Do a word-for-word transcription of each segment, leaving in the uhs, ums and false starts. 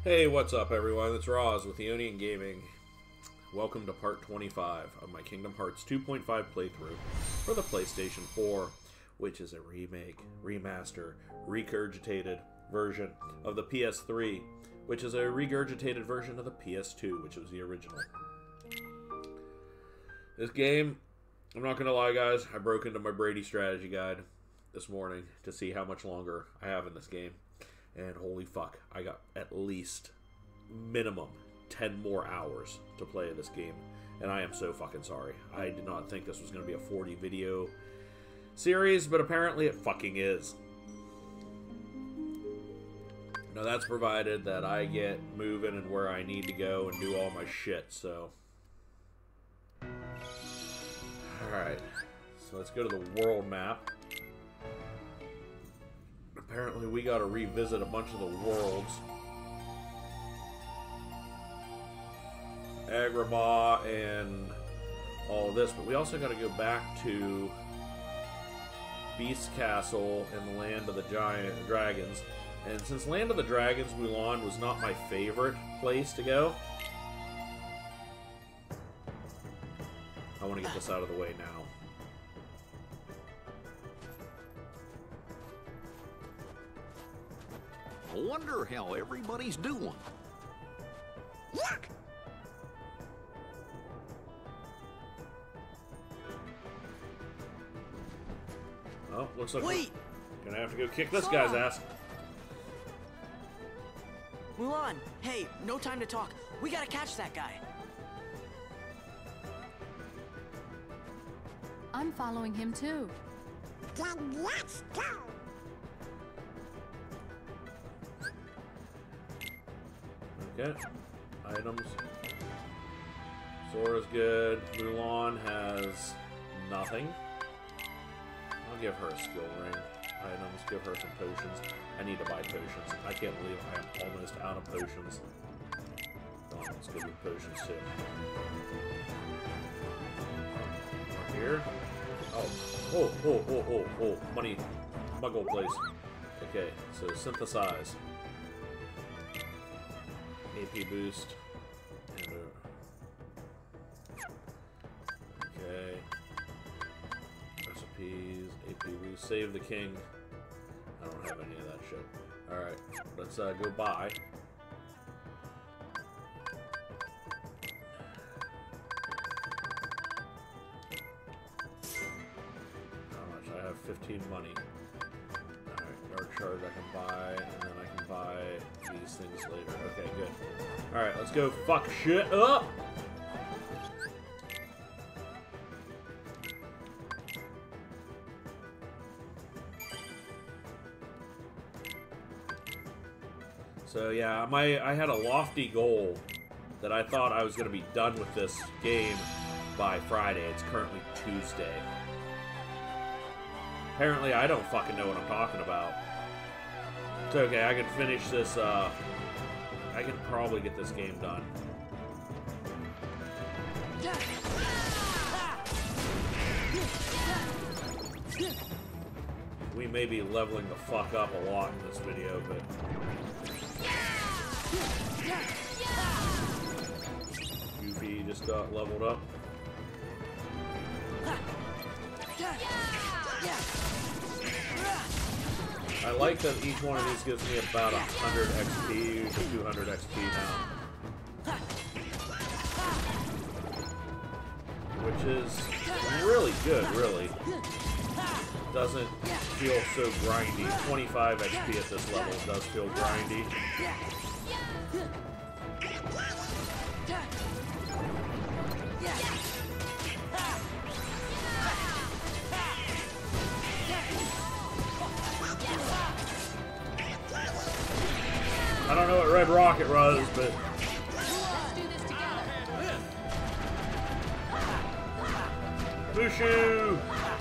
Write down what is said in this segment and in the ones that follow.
Hey, what's up everyone? It's Roz with Eonian Gaming. Welcome to part twenty-five of my Kingdom Hearts two point five playthrough for the PlayStation four, which is a remake, remaster, regurgitated version of the P S three, which is a regurgitated version of the P S two, which was the original. This game, I'm not gonna lie guys, I broke into my Brady strategy guide this morning to see how much longer I have in this game. And holy fuck, I got at least minimum ten more hours to play this game. And I am so fucking sorry. I did not think this was going to be a forty video series, but apparently it fucking is. Now that's provided that I get moving and where I need to go and do all my shit, so. Alright, so let's go to the world map. Apparently we gotta revisit a bunch of the worlds. Agrabah and all of this, but we also gotta go back to Beast Castle and the Land of the Giant Dragons. And since Land of the Dragons Mulan was not my favorite place to go, I want to get this out of the way now. I wonder how everybody's doing. Yuck! Oh, looks like Wait! we're gonna have to go kick this guy's ass. Mulan, hey, no time to talk. We gotta catch that guy. I'm following him too. Then let's go! Okay. Items. Sora's good. Mulan has nothing. I'll give her a skill ring. Items. Give her some potions. I need to buy potions. I can't believe I am almost out of potions. Oh, let's go with potions too. Oh, here. Oh. Oh, oh, oh, oh, oh. Money. Muggle place. Okay, so synthesize. A P boost. And a... Okay. Recipes. A P boost. Save the king. I don't have any of that shit. Alright. Let's uh, go buy. How much? I have fifteen money. Alright. Dark Charge I can buy. And then I can buy these things later. Okay, good. Alright, let's go fuck shit up! So yeah, my I had a lofty goal that I thought I was going to be done with this game by Friday. It's currently Tuesday. Apparently I don't fucking know what I'm talking about. It's okay, I can finish this, uh... I can probably get this game done. We may be leveling the fuck up a lot in this video, but... Goofy just got leveled up. I like that each one of these gives me about one hundred X P to two hundred X P now. Which is really good, really. Doesn't feel so grindy. twenty-five X P at this level does feel grindy. I don't know what Red Rocket was, but... Mushu!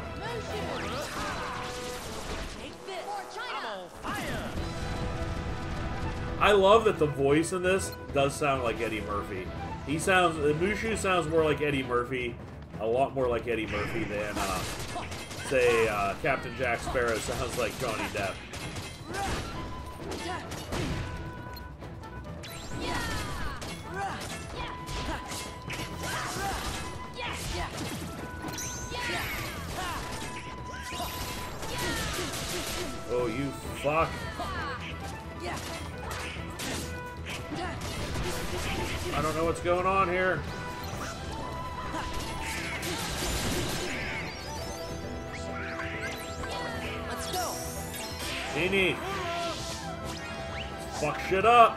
I love that the voice in this does sound like Eddie Murphy. He sounds... Mushu sounds more like Eddie Murphy. A lot more like Eddie Murphy than, uh, say, uh, Captain Jack Sparrow sounds like Johnny Depp. fuck? I don't know what's going on here. Let's go. Genie. Fuck shit up.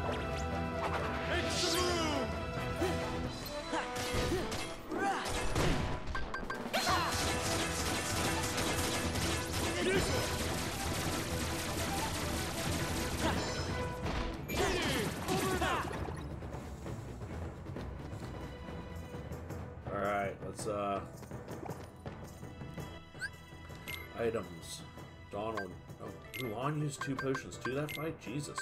Alright, let's uh items. Donald. Oh, Mulan used two potions to that fight? Jesus.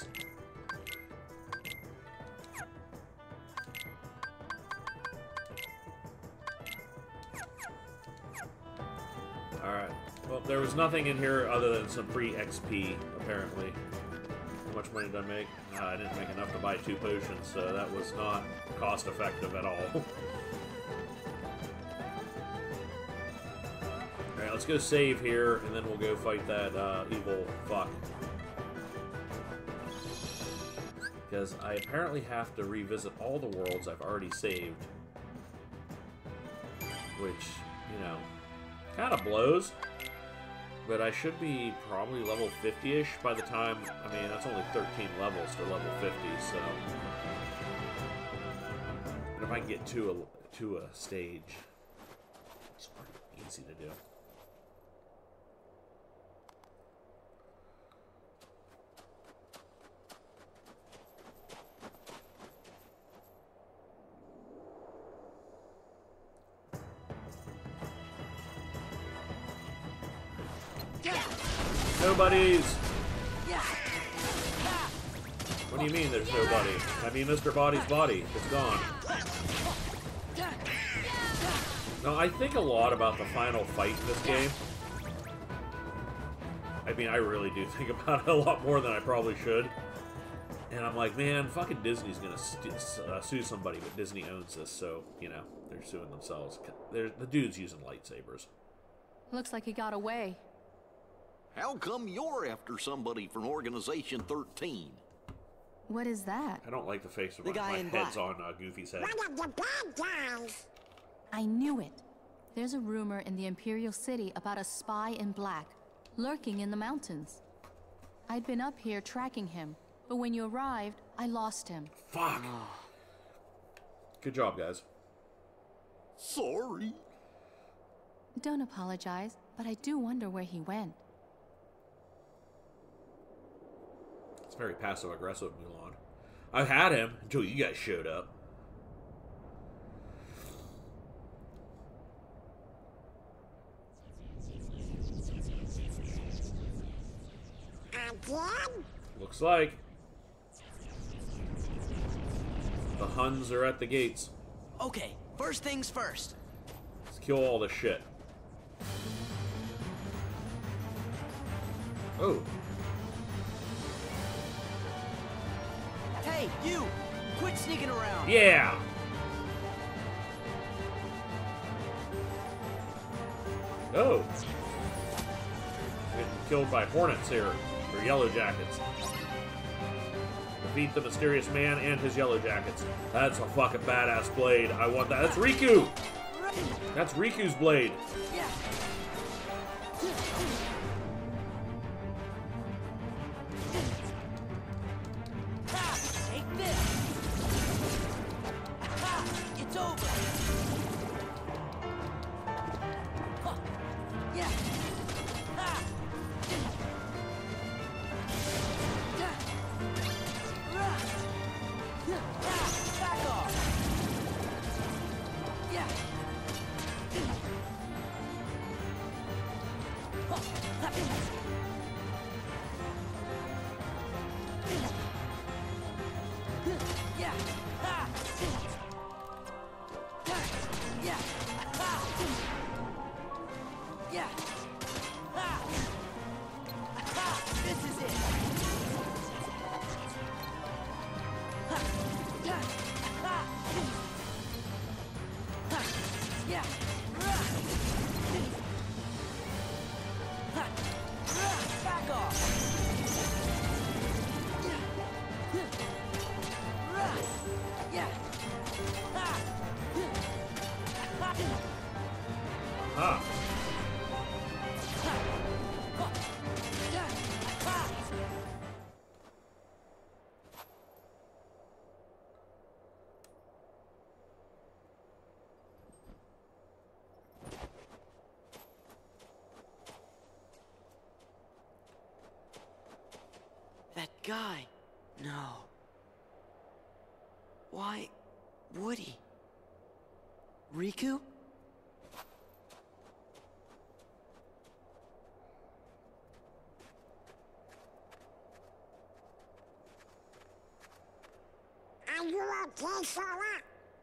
Alright. Well, there was nothing in here other than some free X P, apparently. How much money did I make? Uh, I didn't make enough to buy two potions, so that was not cost effective at all. Alright, let's go save here, and then we'll go fight that uh, evil fuck. Because I apparently have to revisit all the worlds I've already saved. Which, you know, kind of blows. But I should be probably level fifty-ish by the time... I mean, that's only thirteen levels for level fifty, so... And if I can get to a, to a stage, it's pretty easy to do. Nobody's. What do you mean there's nobody? I mean Mister Body's body. It's gone. No, I think a lot about the final fight in this game. I mean, I really do think about it a lot more than I probably should. And I'm like, man, fucking Disney's gonna uh, sue somebody, but Disney owns this, so, you know, they're suing themselves. They're, the dude's using lightsabers. Looks like he got away. How come you're after somebody from Organization thirteen? What is that? I don't like the face of The my, guy my in head's black. on uh, Goofy's head. One of the bad guys. I knew it. There's a rumor in the Imperial City about a spy in black, lurking in the mountains. I'd been up here tracking him, but when you arrived, I lost him. Fuck. Good job, guys. Sorry. Don't apologize, but I do wonder where he went. It's very passive-aggressive, Mulan. I had him until you guys showed up. Again? Looks like. The Huns are at the gates. Okay, first things first. Let's kill all this shit. Oh. Hey, you! Quit sneaking around. Yeah! Oh. Getting killed by hornets here. Or yellow jackets. Defeat the mysterious man and his yellow jackets. That's a fucking badass blade. I want that. That's Riku! That's Riku's blade. Yeah. Ha! Take this. Ha! It's over. Huh. Yeah. Ha! Back off. Yeah. Yeah. Ha. Yeah. Ha. Yeah. Ha. Ha. This is it. Ha. Yeah. Ha. Ha. Yeah. Ha. Back off. guy. No. Why would he? Riku? Are you okay, Sora?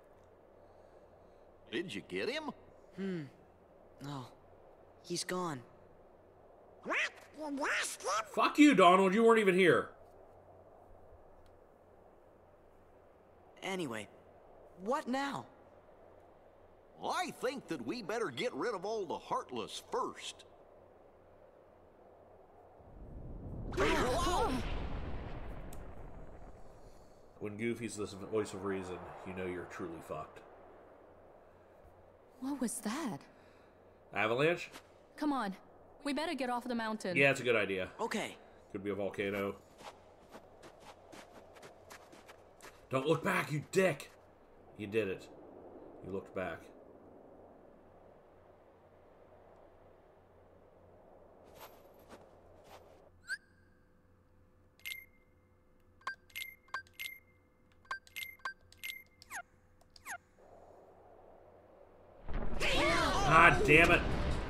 Did you get him? Hmm. No. He's gone. What? You lost him? Fuck you, Donald. You weren't even here. Anyway, what now? I think that we better get rid of all the Heartless first. When Goofy's the voice of reason, you know you're truly fucked. What was that? Avalanche? Come on. We better get off the mountain. Yeah, it's a good idea. Okay. Could be a volcano. Don't look back, you dick! You did it. You looked back. God damn it!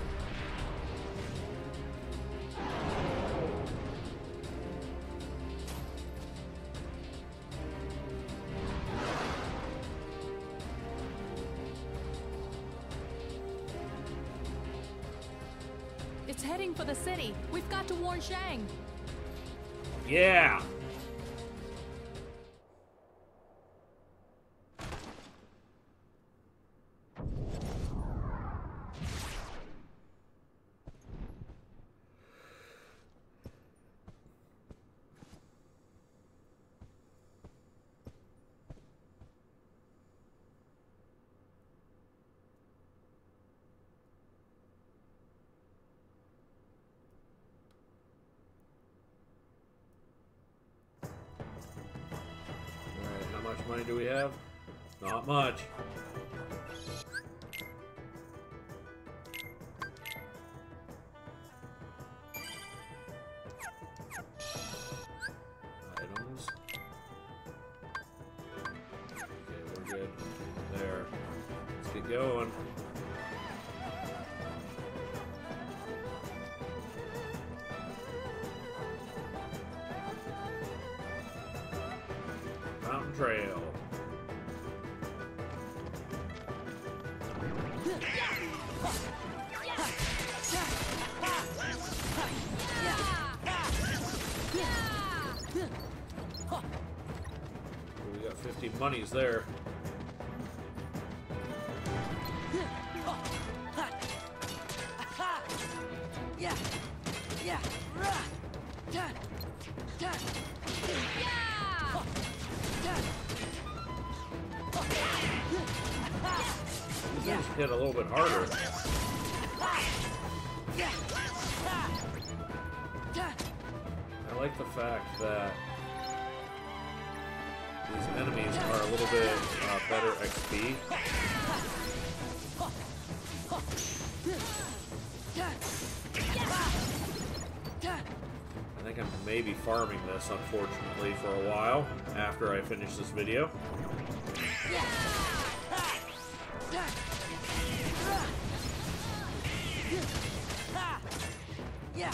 It's heading for the city. We've got to warn Shang. Yeah! How much money do we have? Not much. Items. Okay, we're good. There. Let's get going. Mountain Trail. We got fifty monies there. Yeah. Yeah. These things hit a little bit harder. I like the fact that these enemies are a little bit uh, better X P. I think I'm maybe farming this, unfortunately, for a while after I finish this video. Yeah.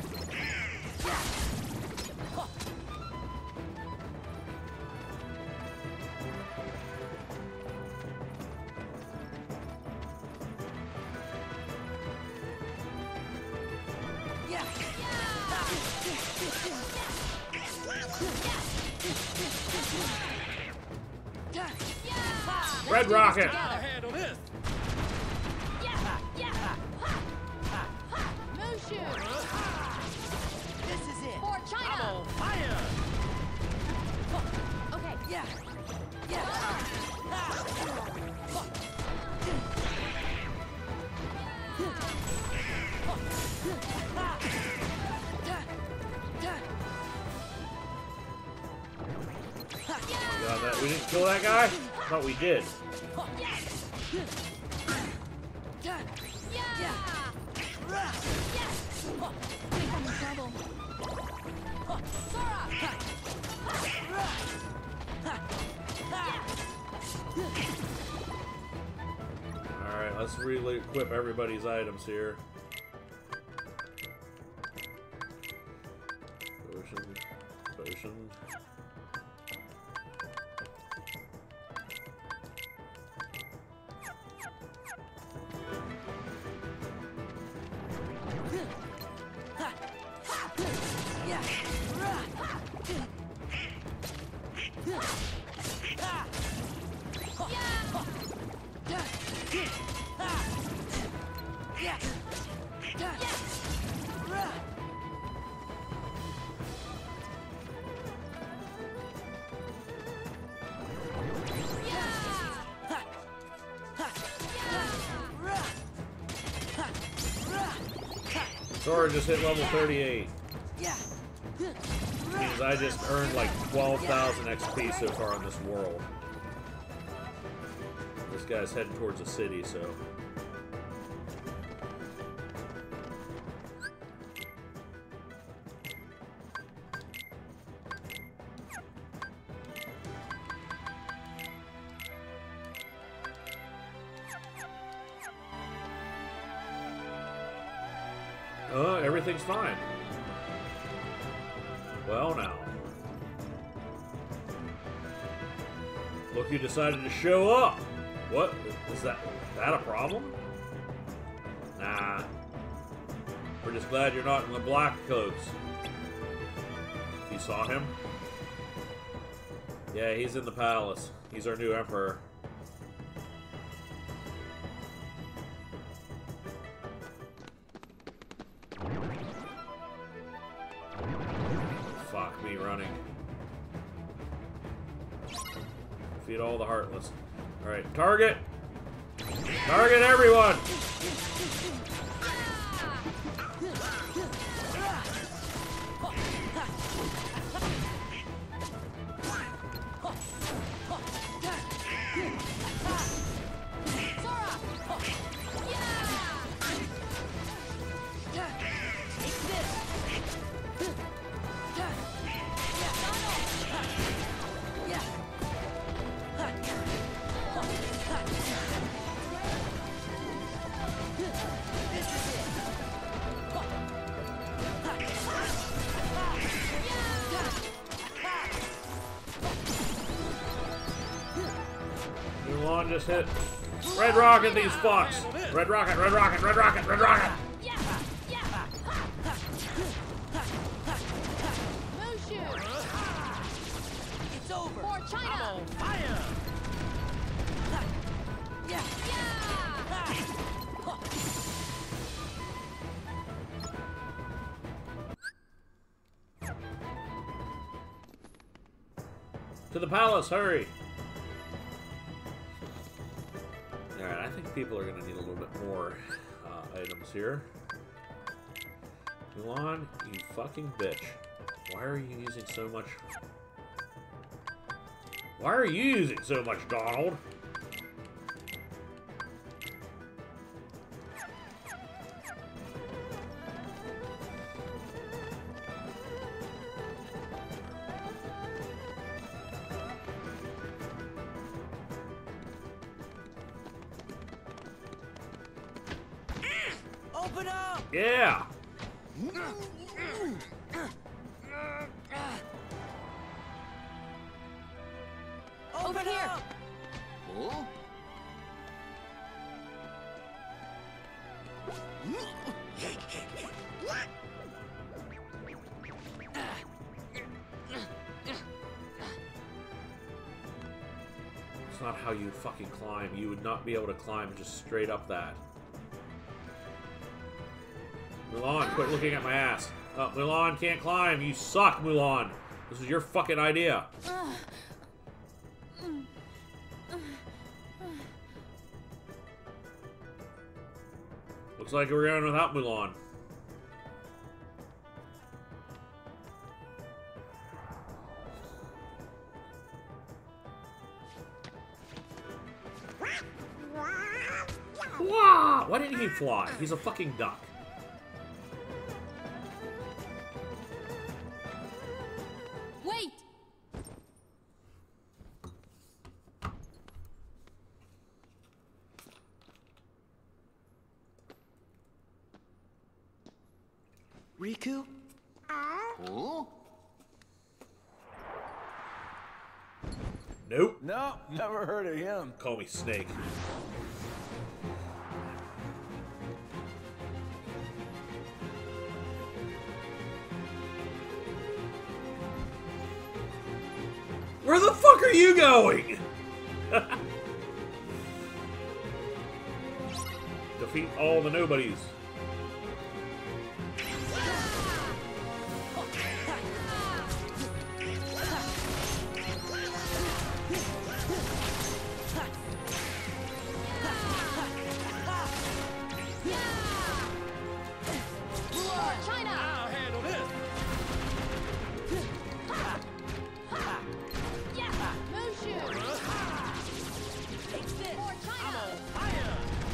Red Rocket! I'll handle this. Mushu! This is it. For I'm China! on fire. Okay. Yeah. Yeah. God, that, we didn't kill that guy? I thought we did. Think I'm in trouble. Alright, let's re-equip everybody's items here. Potion. Potion. Sora just hit level thirty-eight. Means I just earned like twelve thousand X P so far in this world. This guy's heading towards the city, so... Uh, everything's fine. Well, now. Look, you decided to show up. What? Is that, that a problem? Nah. We're just glad you're not in the black coats. You saw him? Yeah, he's in the palace. He's our new emperor. Fuck me running. Feed all the Heartless. Alright, target! Target everyone! Mulan just hit Red Rocket these fucks. Red Rocket, Red Rocket, Red Rocket, Red Rocket. It's over. For China. I'm on fire. Yeah. To the palace, hurry! Alright, I think people are going to need a little bit more uh, items here. Mulan, you fucking bitch. Why are you using so much... Why are you using so much, Donald? Open up. Yeah! Over here. Huh? It's not how you fucking climb. You would not be able to climb just straight up that. Mulan, quit looking at my ass. Oh, Mulan can't climb. You suck, Mulan. This is your fucking idea. Looks like we're going without Mulan. Wow! Why didn't he fly? He's a fucking duck. Riku? Huh? Nope. No, never heard of him. Call me Snake. Where the fuck are you going? Defeat all the nobodies. I'll handle this. I'm on fire.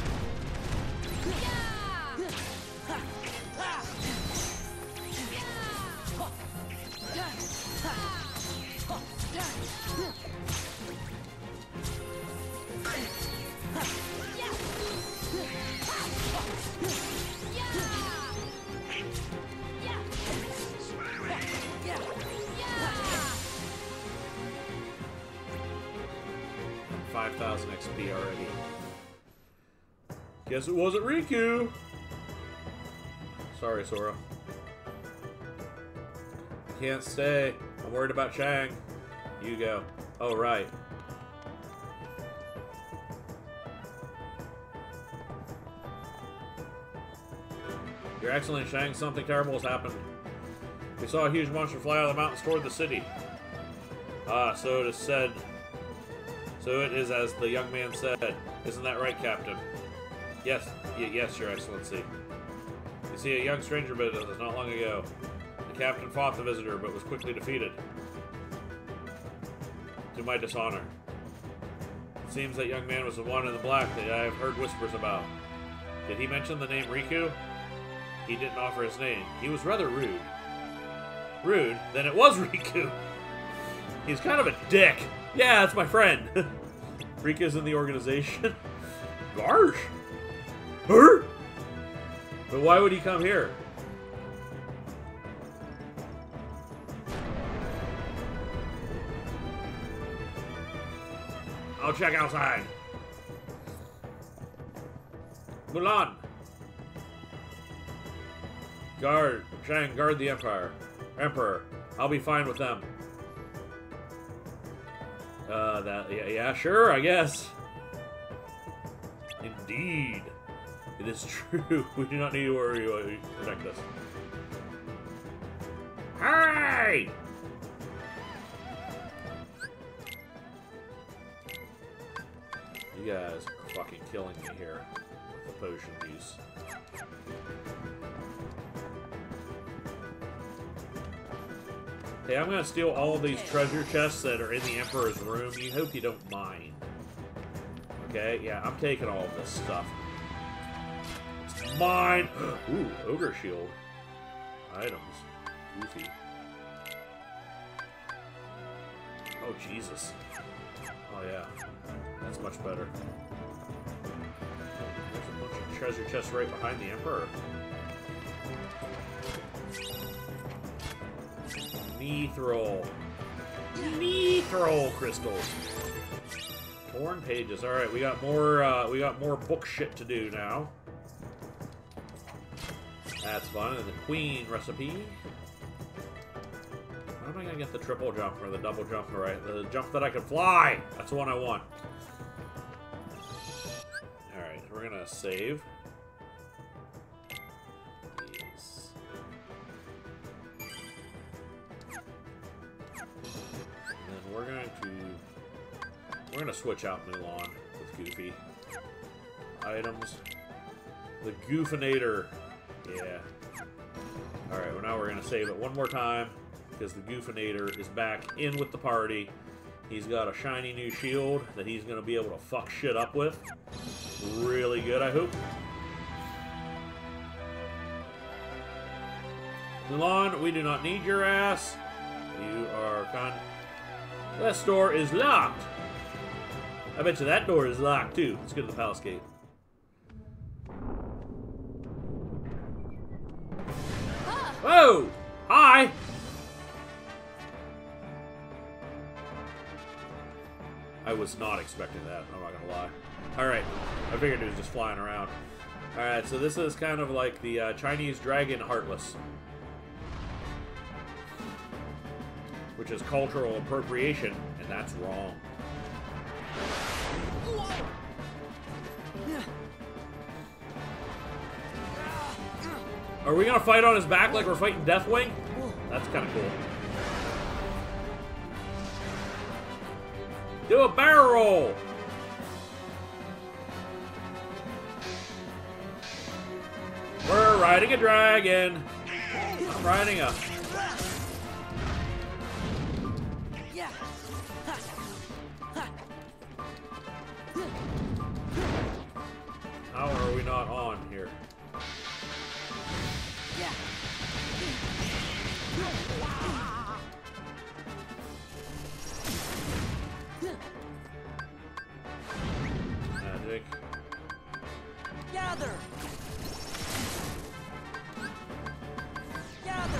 five thousand X P already. Guess it wasn't Riku. Sorry, Sora. Can't stay. I'm worried about Shang. You go. Oh, right. Your Excellency, Shang, something terrible has happened. We saw a huge monster fly out of the mountains toward the city. Ah, so it is said. So it is as the young man said. Isn't that right, Captain? Yes, y yes, Your Excellency. You see, a young stranger visited us not long ago. The captain fought the visitor, but was quickly defeated. To my dishonor. It seems that young man was the one in the black that I have heard whispers about. Did he mention the name Riku? He didn't offer his name. He was rather rude. Rude? Then it was Riku! He's kind of a dick. Yeah, that's my friend. Riku's in the organization. Gosh. Her? But why would he come here? I'll check outside. Mulan. Guard. Shang, guard the Empire. Emperor. I'll be fine with them. Uh, that, yeah, yeah, sure, I guess. Indeed. It is true. We do not need to worry while you protect us. Hey! You guys are fucking killing me here with the potion use. Hey, I'm gonna steal all of these treasure chests that are in the Emperor's room. You hope you don't mind. Okay, yeah, I'm taking all of this stuff. It's mine! Ooh, Ogre Shield. Items. Goofy. Oh, Jesus. Oh, yeah. That's much better. There's a bunch of treasure chests right behind the Emperor. Mithril. Mithril crystals. Torn pages. All right, we got more. Uh, we got more book shit to do now. That's fun. And the Queen recipe. How am I gonna get the triple jump or the double jump? All right, the jump that I can fly. That's the one I want. All right, we're gonna save. We're going to we're going to switch out Mulan with Goofy. Items. The Goofinator. Yeah. Alright, well now we're going to save it one more time because the Goofinator is back in with the party. He's got a shiny new shield that he's going to be able to fuck shit up with. Really good, I hope. Mulan, we do not need your ass. You are con... That door is locked. I bet you that door is locked too. Let's go to the Palace Gate. Ah! Whoa! Hi! I was not expecting that, I'm not gonna lie. Alright, I figured it was just flying around. Alright, so this is kind of like the uh, Chinese dragon Heartless. Which is cultural appropriation, and that's wrong. Are we gonna fight on his back like we're fighting Deathwing? That's kind of cool. Do a barrel roll! We're riding a dragon! I'm riding a... How are we not on here? Magic. Gather. Gather.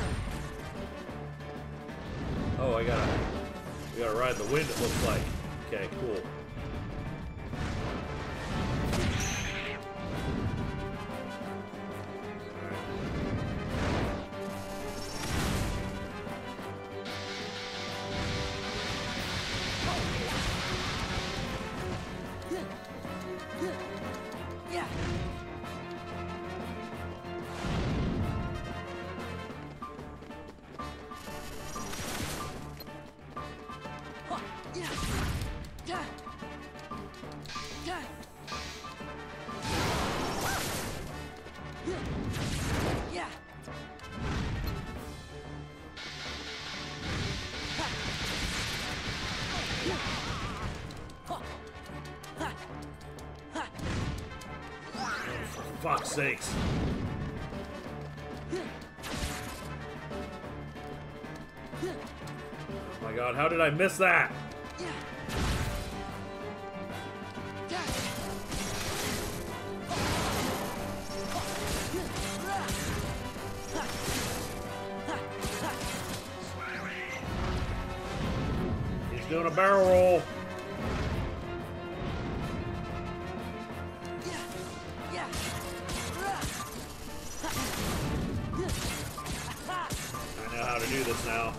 Oh, I gotta... We gotta ride the wind, it looks like. Okay, cool. Fuck's sakes. Oh my god, how did I miss that? He's doing a barrel roll. I know how to do this now.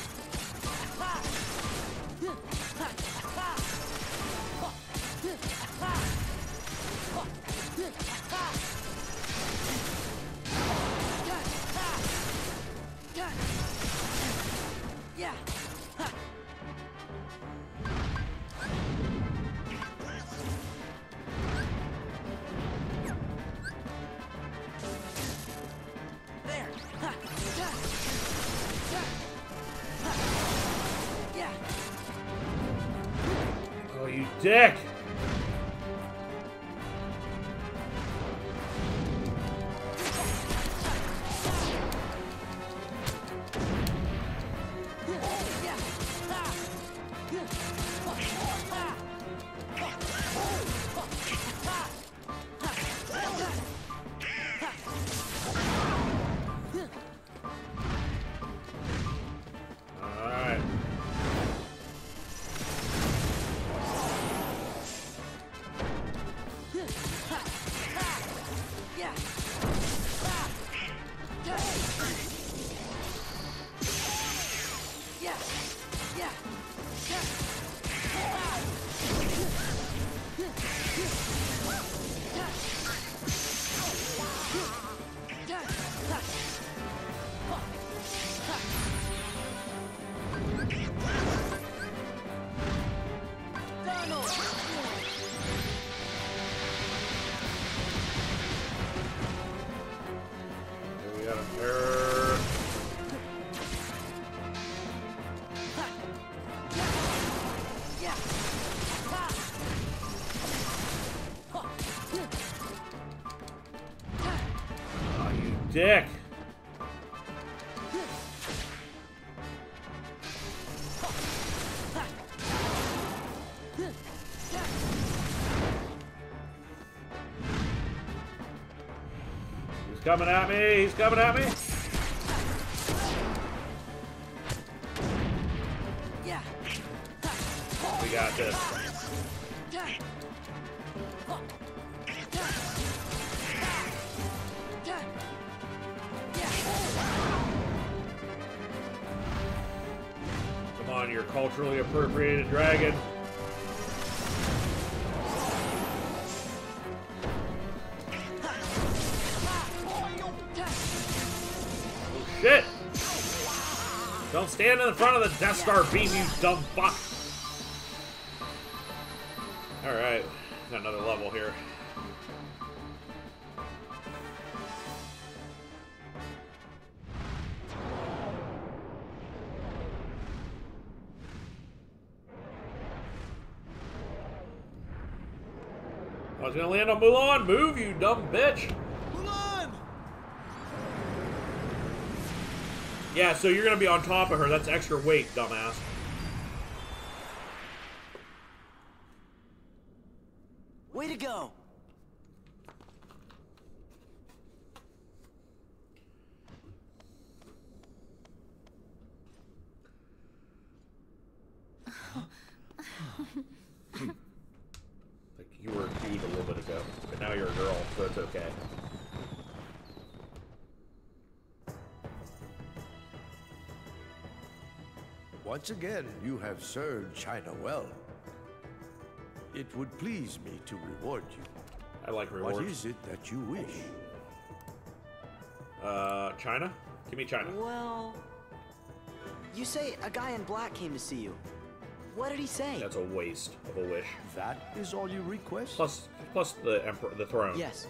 Oh, you dick! Alright. Here we got an error. Oh, you dick! He's coming at me! He's coming at me! We got this. Come on, your culturally appropriated dragon. Oh shit! Don't stand in the front of the Death Star beam, you dumb fuck! Alright, got another level here. I was gonna land on Mulan. Move, you dumb bitch! Mulan! Yeah, so you're gonna be on top of her. That's extra weight, dumbass. Way to go! Like, you were a dude a little bit ago, but now you're a girl, so it's okay. Once again, you have served China well. It would please me to reward you. I like rewards. What is it that you wish? Uh, China? Give me China. Well, you say a guy in black came to see you. What did he say? That's a waste of a wish. That is all you request? Plus, plus the emperor, the throne. Yes.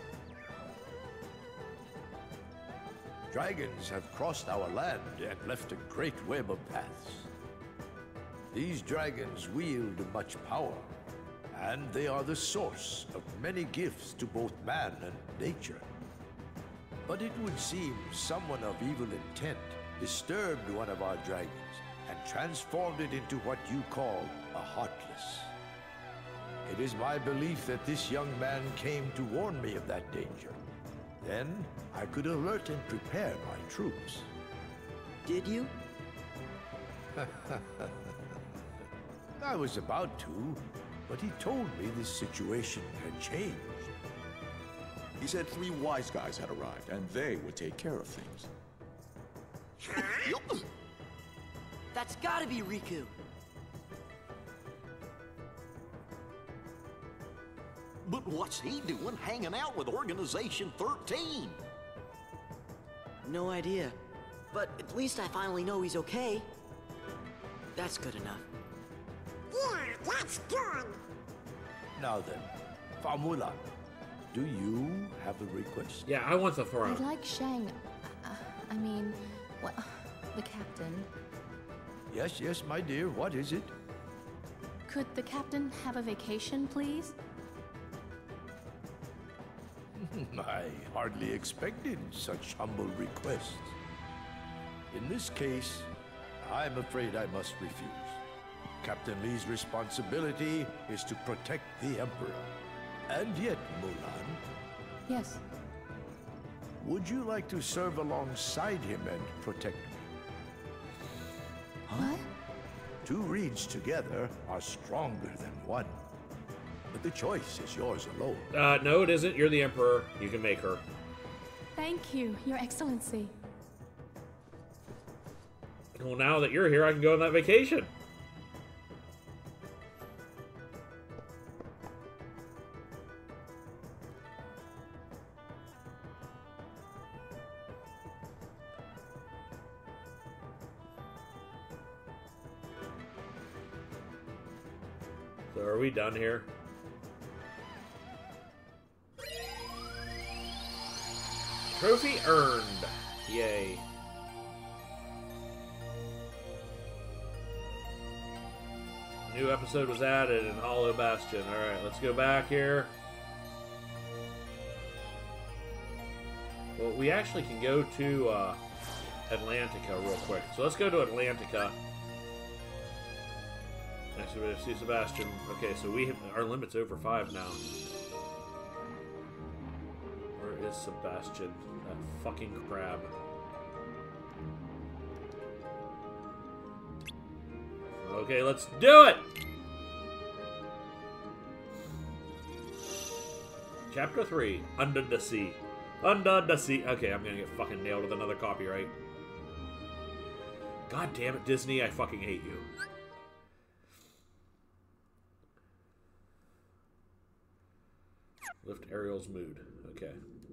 Dragons have crossed our land and left a great web of paths. These dragons wield much power, and they are the source of many gifts to both man and nature. But it would seem someone of evil intent disturbed one of our dragons and transformed it into what you call a Heartless. It is my belief that this young man came to warn me of that danger. Then I could alert and prepare my troops. Did you? I was about to, but he told me this situation had changed. He said three wise guys had arrived, and they would take care of things. Yup. That's gotta be Riku. But what's he doing hanging out with Organization thirteen? No idea. But at least I finally know he's okay. That's good enough. Yeah, that's good. Now then, Fa Mulan, do you have a request? Yeah, I want the throne. I'd like Shang. Uh, I mean, what? The captain. Yes, yes, my dear, what is it? Could the captain have a vacation, please? I hardly expected such humble requests. In this case, I'm afraid I must refuse. Captain Lee's responsibility is to protect the Emperor. And yet, Mulan, Yes. would you like to serve alongside him and protect me? What? Two reeds together are stronger than one. But the choice is yours alone. Uh, no, it isn't. You're the emperor. You can make her. Thank you, Your Excellency. Well, now that you're here, I can go on that vacation. So are we done here? Trophy earned. Yay. New episode was added in Hollow Bastion. Alright, let's go back here. Well, we actually can go to uh, Atlantica real quick. So let's go to Atlantica. Next we see Sebastian. Okay, so we have, our limit's over five now. Where is Sebastian? That fucking crab. Okay, let's do it! Chapter three, Under the Sea. Under the Sea. Okay, I'm gonna get fucking nailed with another copyright. God damn it, Disney, I fucking hate you. Lift Ariel's mood. Okay.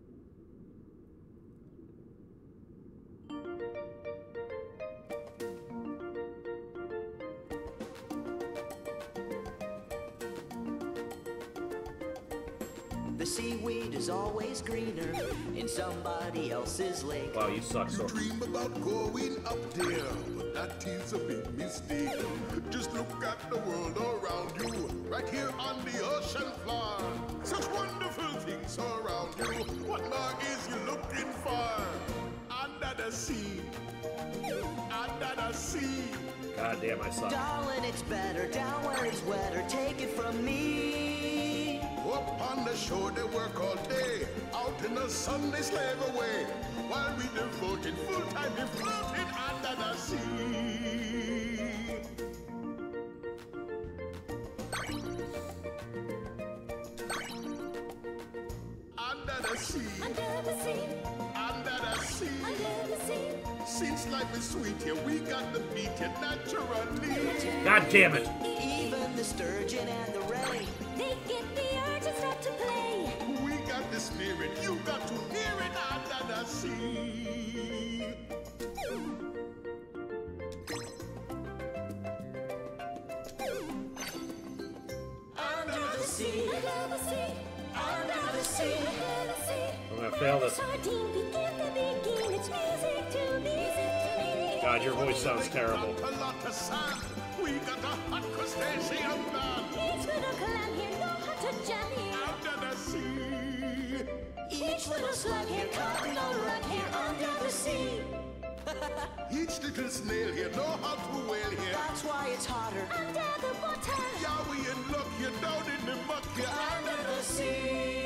The seaweed is always greener in somebody else's lake. Wow, you suck, You so. dream about going up there, but that is a big mistake. Just look at the world around you, right here on the ocean floor. Such wonderful things surround you. What more is you looking for? Under the sea, under the sea. God damn, I suck. Darling, it's better down where it's wetter. Take it from me. Up on the shore they work all day, out in the sun they slave away, while we devoted full time to floating under the sea. Under the sea, Under the sea, under the sea. under the sea. Since life is sweet here, we got to beat it naturally. God damn it. Even the sturgeon and the ray. They get the urge and start to play. We got the spirit, you got to hear it under the sea. Under the sea. Under the sea, Under the sea. under the sea. I'm gonna fail this. Sardine begin to begin. It's music to me. Music to me. God, your voice sounds terrible. A lot of sand. We got a hot crustacean man Each little clam here know how to jam here. under the sea. Each little slug here caught no rug here under the sea. Each little snail here know how to whale here. That's why it's hotter Under the water. Yeah, we in luck here down in the muck here under the sea.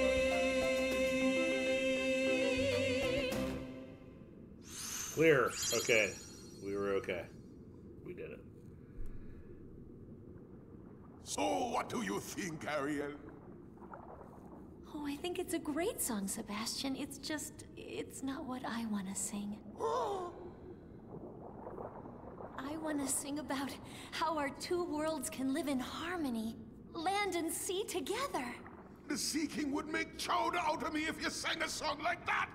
Clear. Okay. We were okay. We did it. So what do you think, Ariel? Oh, I think it's a great song, Sebastian. It's just, it's not what I want to sing. I want to sing about how our two worlds can live in harmony, land and sea together. The Sea King would make chowder out of me if you sang a song like that.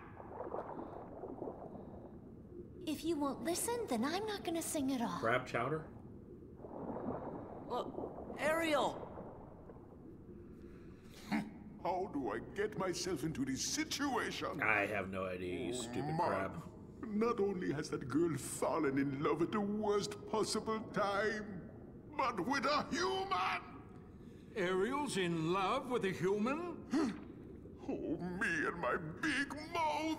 If you won't listen, then I'm not going to sing at all. Crab chowder? Look, Ariel. How do I get myself into this situation? I have no idea, you stupid Man, crab. not only has that girl fallen in love at the worst possible time, but with a human. Ariel's in love with a human? Oh, me and my big mouth.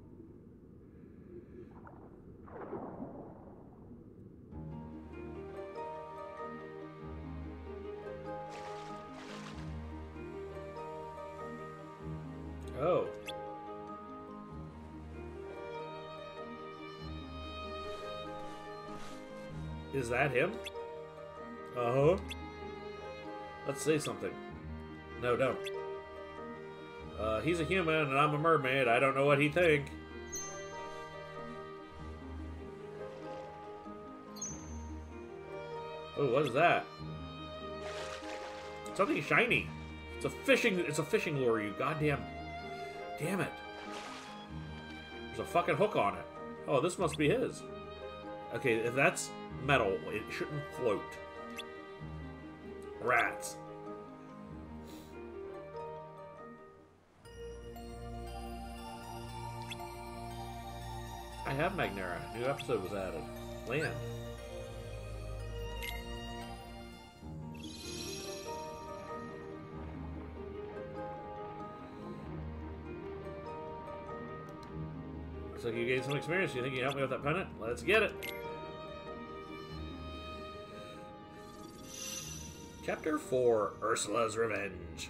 Oh. Is that him? Uh-huh. Let's say something. No, don't. Uh, he's a human and I'm a mermaid. I don't know what he think. Oh, what is that? Something shiny. It's a fishing. It's a fishing lure. You goddamn. Damn it. There's a fucking hook on it. Oh, this must be his. Okay, if that's metal, it shouldn't float. Rats. I have Magnera. New episode was added. Land. Looks like you gained some experience. You think you can help me with that pennant? Let's get it. Chapter four, Ursula's Revenge.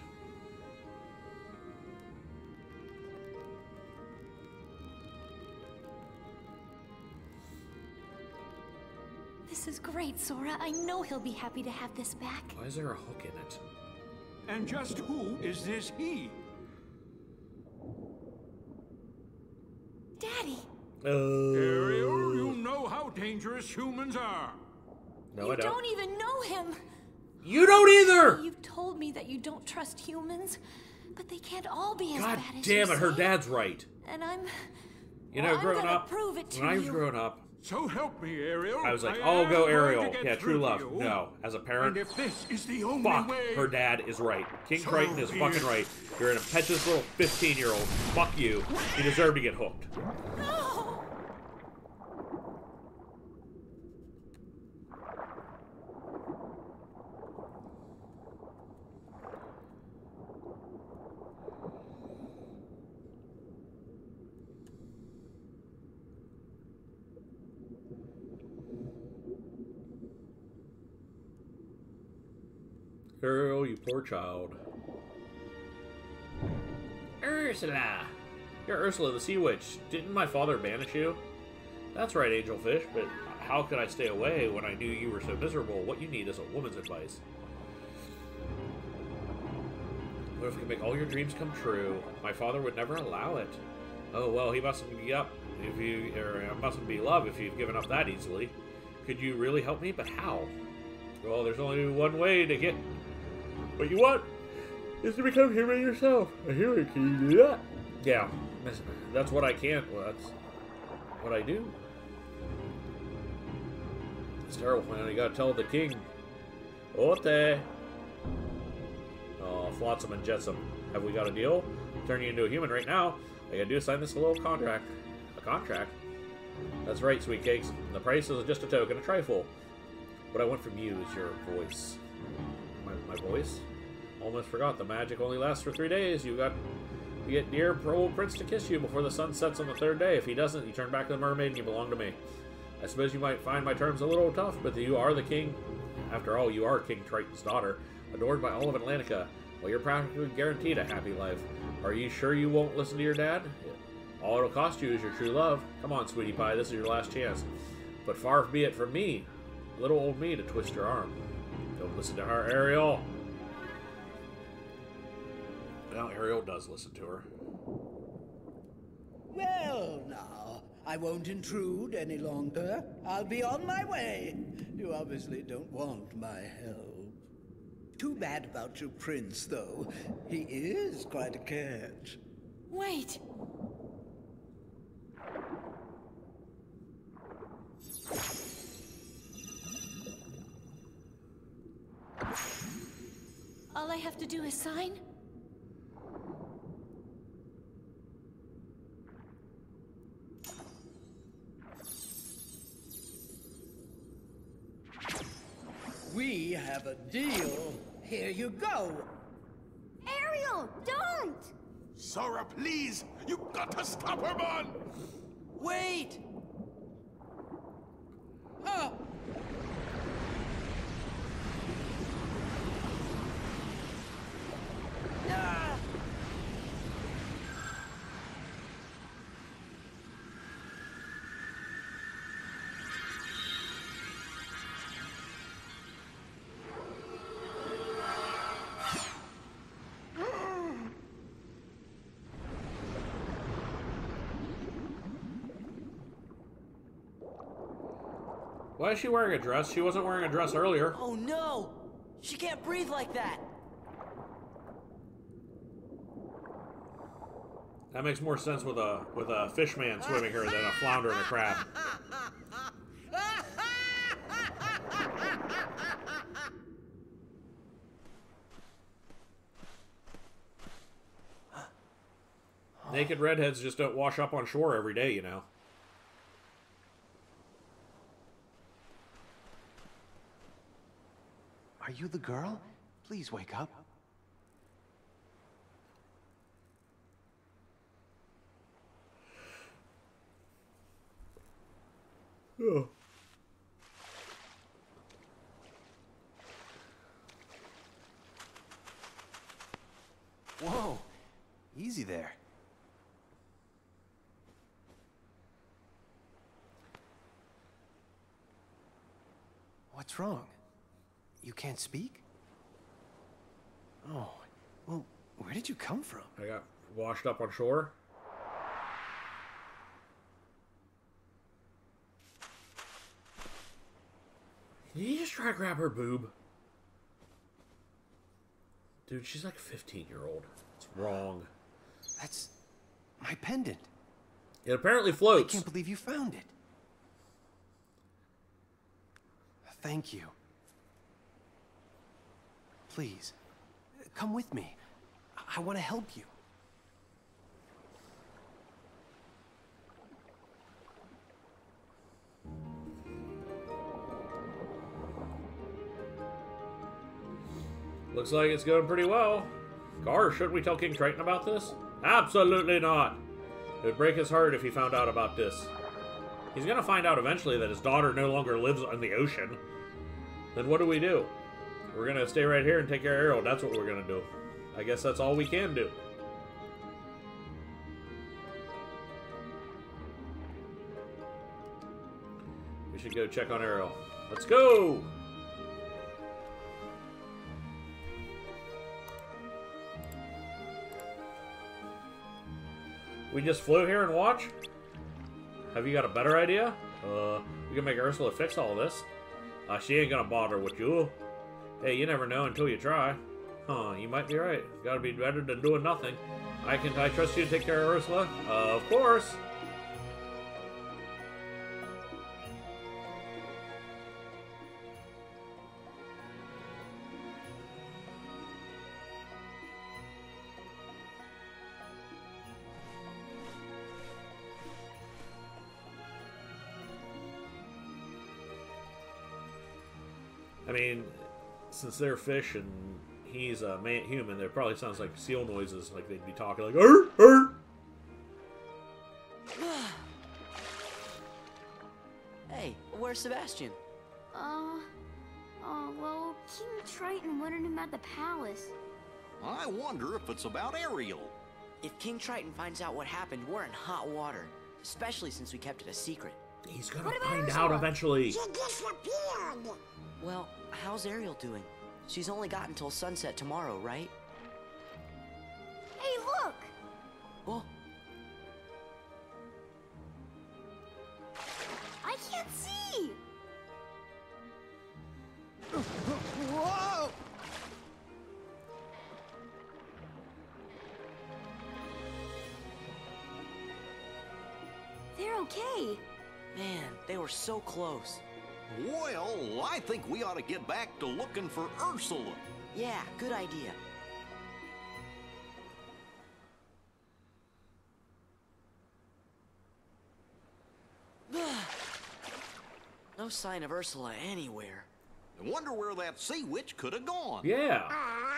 This is great, Sora. I know he'll be happy to have this back. Why is there a hook in it? And just who is this he? Uh, Ariel, you know how dangerous humans are. No, you I don't. don't even know him. You don't either! You've told me that you don't trust humans, but they can't all be as God bad as damn you it, her say. dad's right. And I'm... You know, well, I'm growing gonna up, prove it to when I was you. growing up, So help me, Ariel. I was like, I oh, am go going Ariel. to get Yeah, through true to love. you. No, as a And parent, if this is the only fuck, way... her dad is right. King So Triton is be fucking it. right. You're an impetuous little fifteen-year-old. Fuck you. You deserve to get hooked. No! Girl, you poor child. Ursula! You're Ursula the Sea Witch. Didn't my father banish you? That's right, Angelfish, but how could I stay away when I knew you were so miserable? What you need is a woman's advice. What if we could make all your dreams come true? My father would never allow it. Oh, well, he mustn't be up if you, or uh, mustn't be love if you've given up that easily. Could you really help me? But how? Well, there's only one way to get what you want, is to become human yourself. A human, can you do that? Yeah, that's, that's what I can. Well, that's what I do. It's terrible, man. You gotta tell the king. Ote. Oh, Flotsam and Jetsam. Have we got a deal? I'll turn you into a human right now. All you gotta do is sign this little contract. A contract? That's right, sweet cakes. The price is just a token, a trifle. What I want from you is your voice. My, my voice? Almost forgot. The magic only lasts for three days. You got to get dear old Prince to kiss you before the sun sets on the third day. If he doesn't, you turn back to the mermaid and you belong to me. I suppose you might find my terms a little tough, but you are the king. After all, you are King Triton's daughter, adored by all of Atlantica. Well, you're practically guaranteed a happy life. Are you sure you won't listen to your dad? All it'll cost you is your true love. Come on, sweetie pie, this is your last chance. But far be it from me, little old me, to twist your arm. Don't listen to her, Ariel. Well, Ariel does listen to her. Well, now, I won't intrude any longer. I'll be on my way. You obviously don't want my help. Too bad about your prince, though. He is quite a catch. Wait. All I have to do is sign? We have a deal. Here you go. Ariel, don't! Sora, please! You gotta stop her, man! Wait! Ah! Ah! Why is she wearing a dress? She wasn't wearing a dress earlier. Oh no! She can't breathe like that! That makes more sense with a with a fish man swimming her than a flounder and a crab. Naked redheads just don't wash up on shore every day, you know. Are you the girl? Please wake up. Oh. Whoa, easy there. What's wrong? You can't speak? Oh, well, where did you come from? I got washed up on shore. I grab her boob? Dude, she's like a fifteen-year-old. It's wrong. That's my pendant. It apparently floats. I can't believe you found it. Thank you. Please, come with me. I, I want to help you. Looks like it's going pretty well. Gar, shouldn't we tell King Triton about this? Absolutely not. It would break his heart if he found out about this. He's gonna find out eventually that his daughter no longer lives on the ocean. Then what do we do? We're gonna stay right here and take care of Ariel. That's what we're gonna do. I guess that's all we can do. We should go check on Ariel. Let's go! We just flew here and watch? Have you got a better idea? Uh, we can make Ursula fix all this. Uh, she ain't gonna bother with you. Hey, you never know until you try. Huh, you might be right. Gotta be better than doing nothing. I can I trust you to take care of Ursula? Uh, of course. I mean, since they're fish and he's a man human, it probably sounds like seal noises, like they'd be talking like "er, er." Hey, where's Sebastian? Uh, oh, well, King Triton wanted him at the palace. I wonder if it's about Ariel. If King Triton finds out what happened, we're in hot water. Especially since we kept it a secret. He's gonna find out eventually. She disappeared. Well, how's Ariel doing? She's only got until sunset tomorrow, right? Hey, look! Oh. I can't see! Whoa! They're okay. Man, they were so close. Well, I think we ought to get back to looking for Ursula. Yeah, good idea. No sign of Ursula anywhere. I wonder where that sea witch could have gone. Yeah.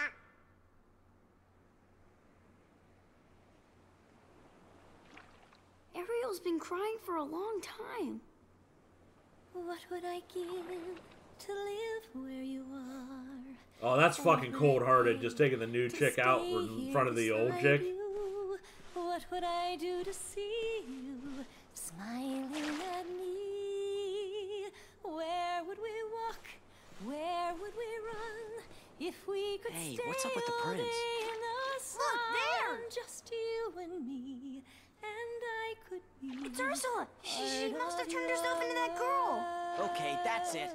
Ariel's been crying for a long time. What would I give to live where you are? Oh, that's fucking cold-hearted, just taking the new chick out in front of the old chick. You. What would I do to see you smiling at me? Where would we walk? Where would we run if we could Hey, stay what's up with the all prince? day in the sun? Look, there! Just you and me, and I could be. It's Ursula! She, she must have turned herself into that girl! Okay, that's it.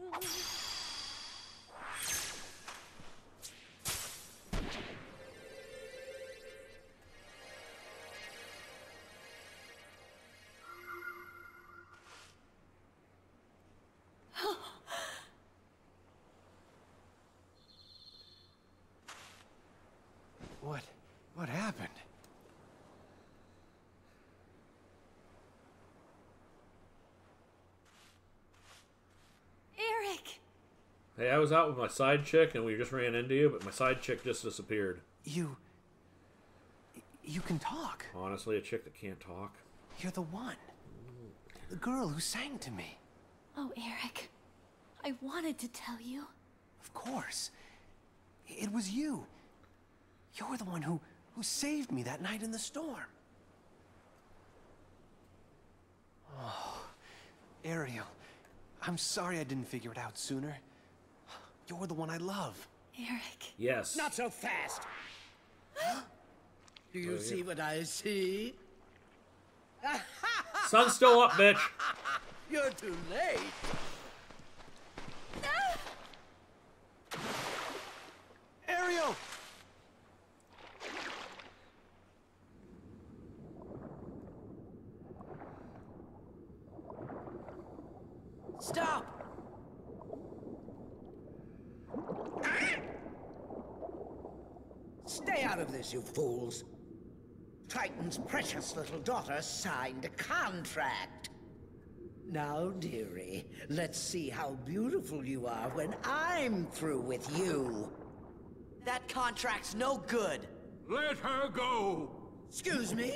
What? What happened? Eric! Hey, I was out with my side chick and we just ran into you, but my side chick just disappeared. You... You can talk. Honestly, a chick that can't talk. You're the one. The girl who sang to me. Oh, Eric. I wanted to tell you. Of course. It was you. You're the one who, who saved me that night in the storm. Oh, Ariel, I'm sorry I didn't figure it out sooner. You're the one I love. Eric. Yes. Not so fast. Do you Oh, yeah. see what I see? Sun's still up, bitch. You're too late. Stay out of this, you fools. Triton's precious little daughter signed a contract. Now, dearie, let's see how beautiful you are when I'm through with you. That contract's no good. Let her go! Excuse me?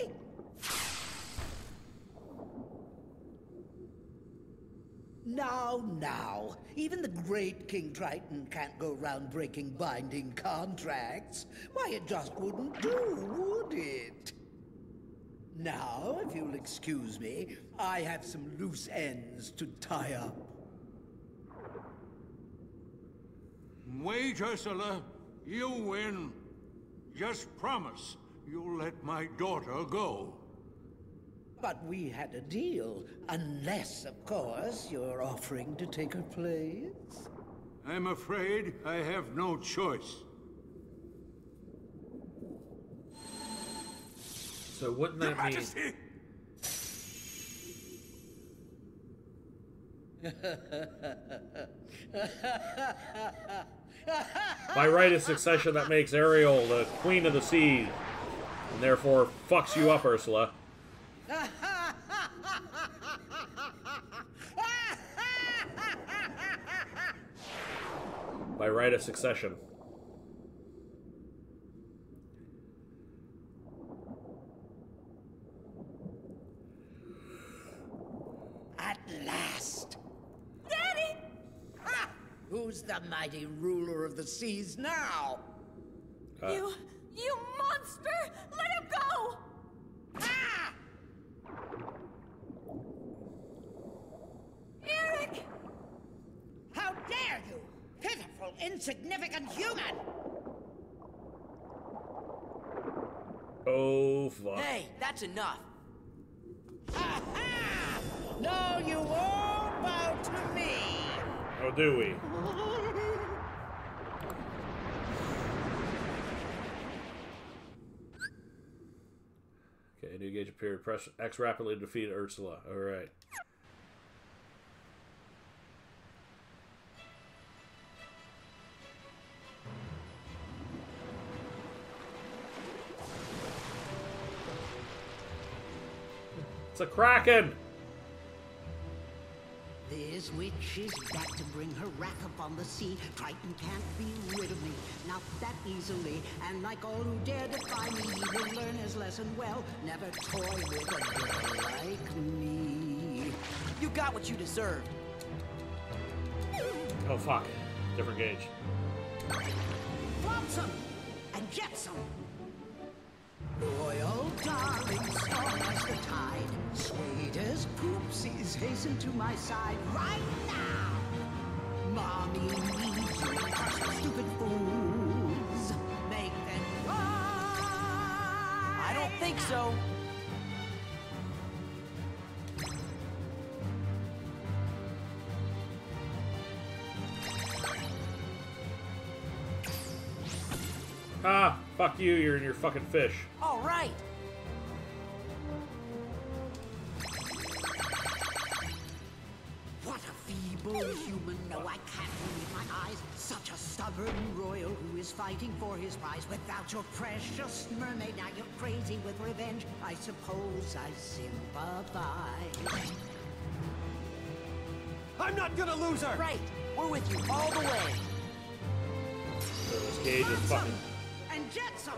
Now, now. Even the great King Triton can't go round breaking binding contracts. Why, it just wouldn't do, would it? Now, if you'll excuse me, I have some loose ends to tie up. Wait, Ursula. You win. Just promise you'll let my daughter go. But we had a deal. Unless, of course, you're offering to take her place. I'm afraid I have no choice. So wouldn't that mean... By right of succession, that makes Ariel the Queen of the Sea, and therefore fucks you up, Ursula. By right of succession. At last! Daddy! Ha! Who's the mighty ruler of the seas now? Uh. You... you monster! Let him go! Ah! Eric! How dare you! Pitiful, insignificant human! Oh, fuck. Hey, that's enough. Ha ha! No, you all bow to me! Oh, do we? Okay, new gauge appeared. Press X rapidly to defeat Ursula. Alright. It's a Kraken! This witch is back to bring her wrath upon the sea. Triton can't be rid of me, not that easily. And like all who dare defy me, he will learn his lesson well. Never toy with a girl like me. You got what you deserved. Oh, fuck. Different gauge. Flotsam and jetsam. Royal darling, strong as the tide. Sweet as poopsies, hasten to my side right now. Mommy needs you, crush the stupid fools. Make them cry. I don't think so. Ah, fuck you, you're in your fucking fish. All right. What a feeble human. No, I can't believe my eyes. Such a stubborn royal who is fighting for his prize. Without your precious mermaid, now you're crazy with revenge. I suppose I sympathize. I'm not gonna lose her! Right. We're with you all the way. So this gauge is fucking... And jetsam!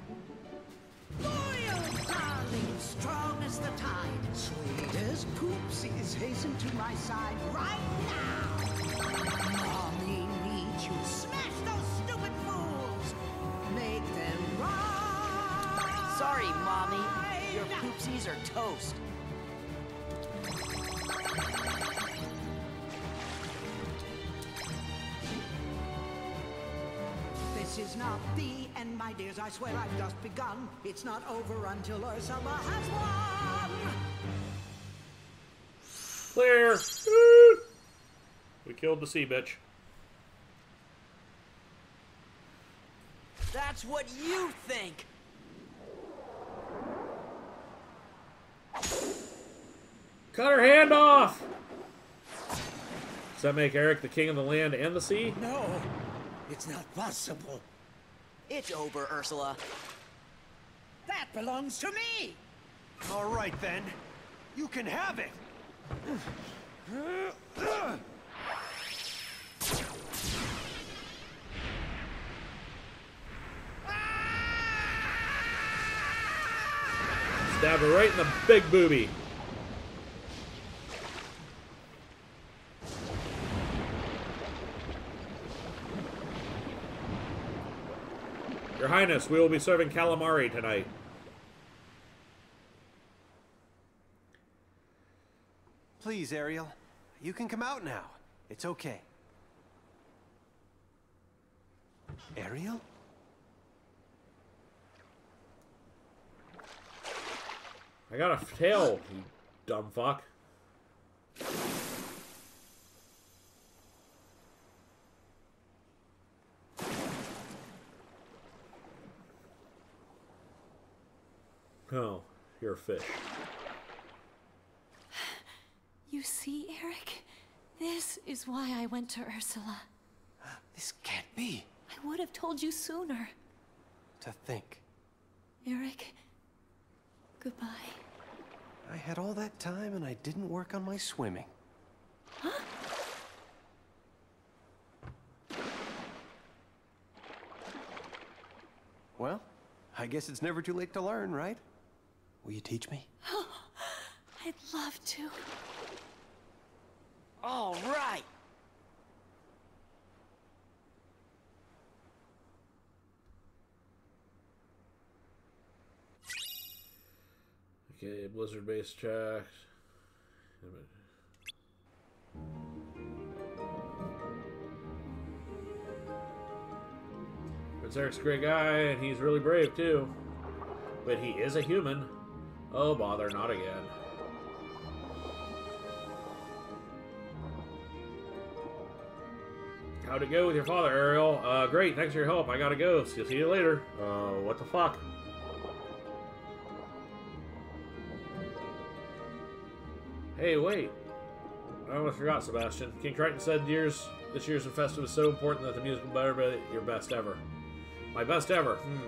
Loyal darling, strong as the tide. Sweet as poopsies, hasten to my side right now. Mommy needs you. Smash those stupid fools. Make them rise. Sorry, Mommy. Your poopsies are toast. This is not the end, my dears. I swear I've just begun. It's not over until Ursula has won. Clear! Woo! We killed the sea bitch. That's what you think. Cut her hand off! Does that make Eric the king of the land and the sea? No, it's not possible. It's over, Ursula. That belongs to me! All right, then. You can have it! Stab her right in the big booby. Your Highness, we will be serving calamari tonight. Please, Ariel. You can come out now. It's okay. Ariel? I got a tail, you dumb fuck. Oh, you're a fish. You see, Eric? This is why I went to Ursula. This can't be. I would have told you sooner. To think. Eric, goodbye. I had all that time and I didn't work on my swimming. Huh? Well, I guess it's never too late to learn, right? Will you teach me? Oh, I'd love to. All right. Okay, Blizzard base tracks. Prince Eric's a great guy, and he's really brave too. But he is a human. Oh bother, not again. How'd it go with your father, Ariel? Uh, great, thanks for your help. I gotta go. See see you later. Uh, what the fuck? Hey, wait. I almost forgot, Sebastian. King Triton said years, this year's festive is so important that the music will better be your best ever. My best ever. Hmm.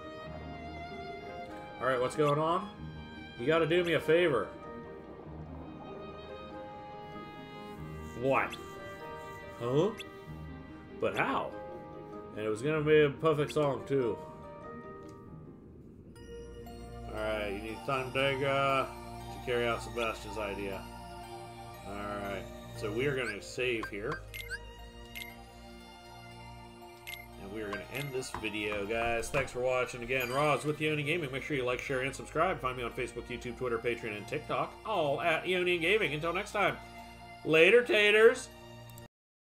Alright, what's going on? You gotta do me a favor. What? Huh? But how? And it was gonna be a perfect song, too. Alright, you need Thundaga to carry out Sebastian's idea. Alright, so we are gonna save here. And we are going to end this video, guys. Thanks for watching. Again, Roz with Eonian Gaming. Make sure you like, share, and subscribe. Find me on Facebook, YouTube, Twitter, Patreon, and TikTok. All at Eonian Gaming. Until next time. Later, taters.